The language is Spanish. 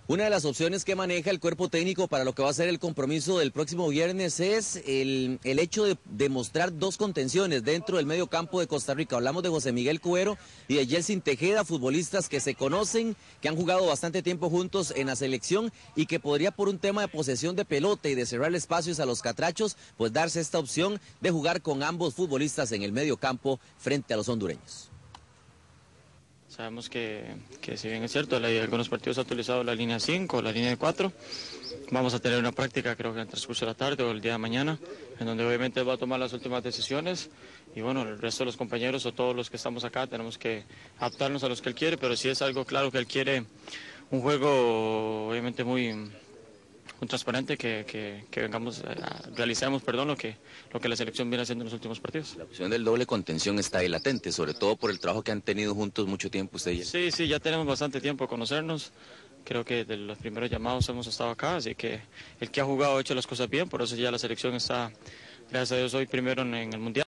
Una de las opciones que maneja el cuerpo técnico para lo que va a ser el compromiso del próximo viernes es el hecho de demostrar dos contenciones dentro del medio campo de Costa Rica. Hablamos de José Miguel Cubero y de Yeltsin Tejeda, futbolistas que se conocen, que han jugado bastante tiempo juntos en la selección y que podría, por un tema de posesión de pelota y de cerrar espacios a los catrachos, pues darse esta opción de jugar con ambos futbolistas en el medio campo frente a los hondureños. Sabemos que si bien es cierto, algunos partidos ha utilizado la línea 5 o la línea de 4, vamos a tener una práctica creo que en el transcurso de la tarde o el día de mañana, en donde obviamente va a tomar las últimas decisiones y bueno, el resto de los compañeros o todos los que estamos acá tenemos que adaptarnos a los que él quiere, pero sí es algo claro que él quiere un juego obviamente muy transparente, que realicemos lo que la selección viene haciendo en los últimos partidos. La opción del doble contención está ahí latente, sobre todo por el trabajo que han tenido juntos mucho tiempo usted y él. Sí, ya tenemos bastante tiempo de conocernos. Creo que de los primeros llamados hemos estado acá, así que el que ha jugado ha hecho las cosas bien, por eso ya la selección está, gracias a Dios, hoy primero en el Mundial.